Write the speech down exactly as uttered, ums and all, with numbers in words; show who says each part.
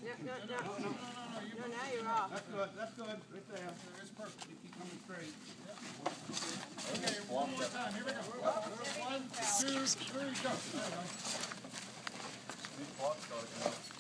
Speaker 1: No, no, no.
Speaker 2: No, no, no, no, you're
Speaker 1: No, now you're off.
Speaker 2: That's good, that's good, right there. It's perfect, you keep coming straight. Okay, one more time, here we go. One, two, three, go. There we go.
Speaker 3: Speed clock starting up.